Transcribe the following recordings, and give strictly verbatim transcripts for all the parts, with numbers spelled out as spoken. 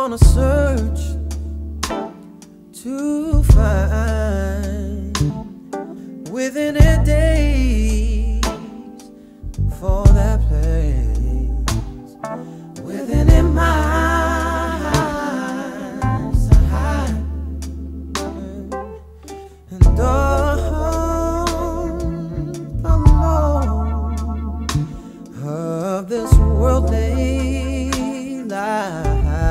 on a search to find within a days for that place within a mind side. And on the low of this worldly life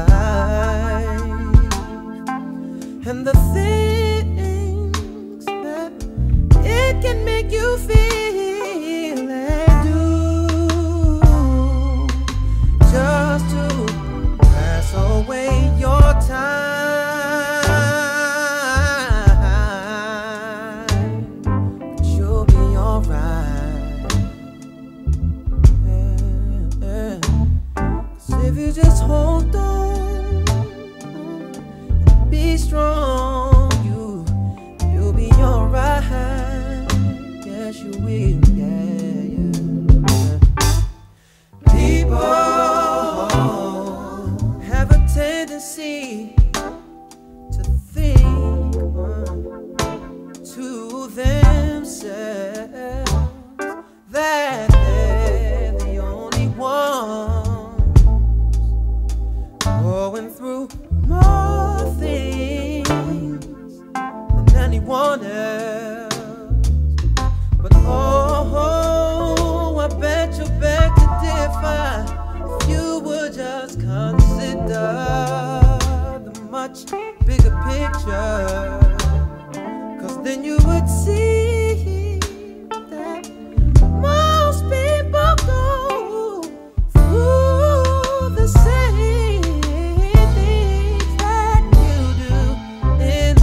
and the things that it can make you feel and do just to pass away your time. But you'll be alright, yeah, yeah. 'Cause if you just hold on, be strong, you, you'll be alright. Yes, you will, yeah, yeah. People have a tendency to think to themselves that they're the only ones going through more things than anyone else. But oh, I bet you beg to differ if you would just consider the much bigger picture. 'Cause then you would see that most people go through the same things that you do in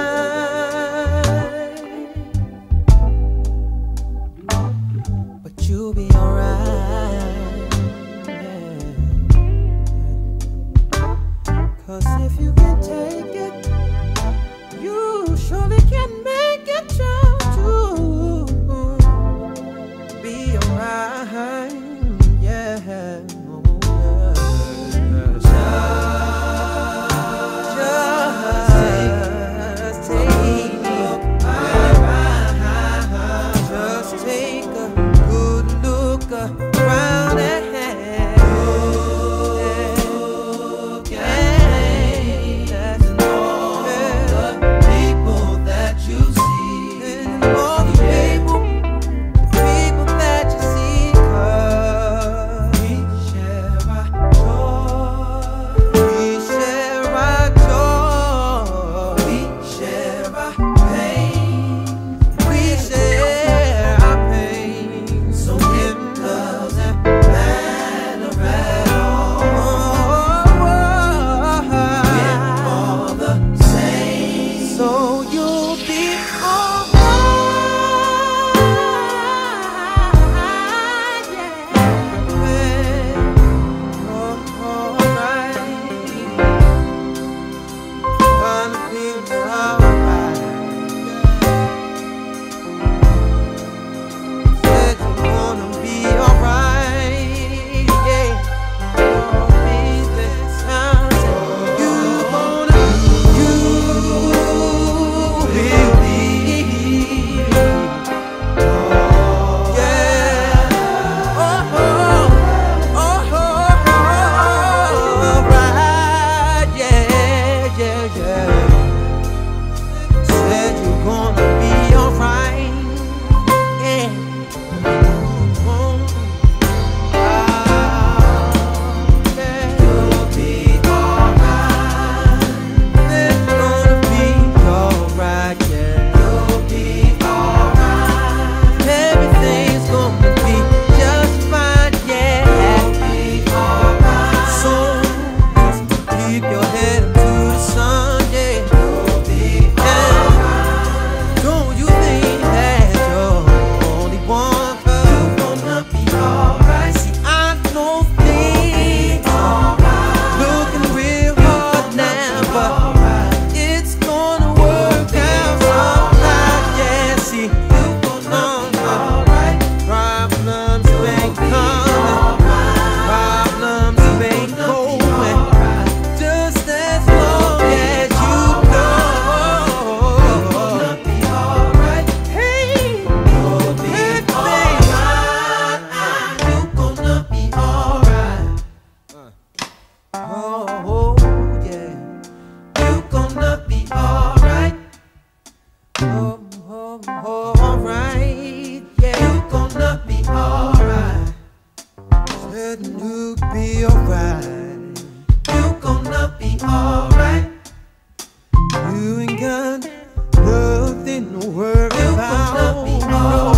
life. But you'll be alright, yeah. 'Cause if you can take it, you surely can make it true too. Be alright, yeah. Oh, yeah. Just, just take a ride. Just take a good look around and look at me. That's certain you'll be alright. You gonna be alright. You ain't got nothing to worry about. You gonna be alright.